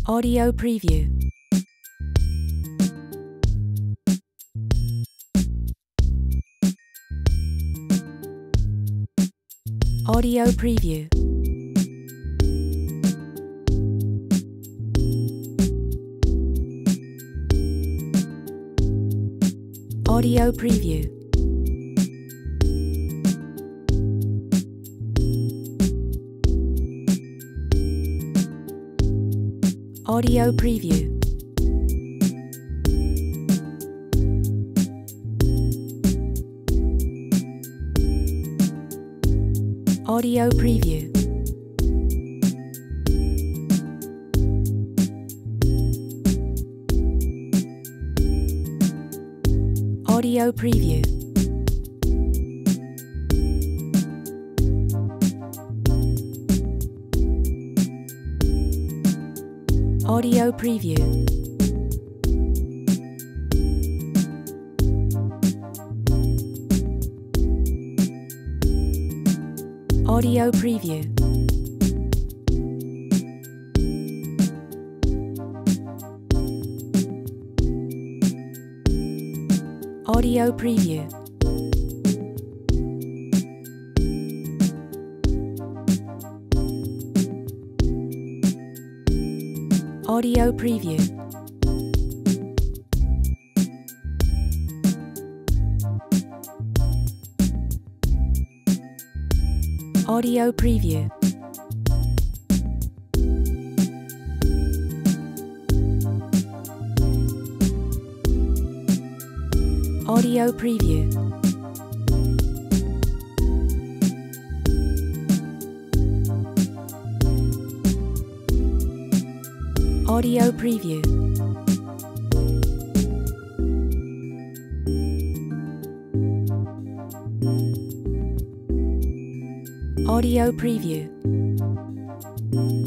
Audio preview. Audio preview. Audio preview. Audio preview. Audio preview. Audio preview. Audio preview. Audio preview. Audio preview. Audio preview. Audio preview. Audio preview. Audio preview. Audio preview.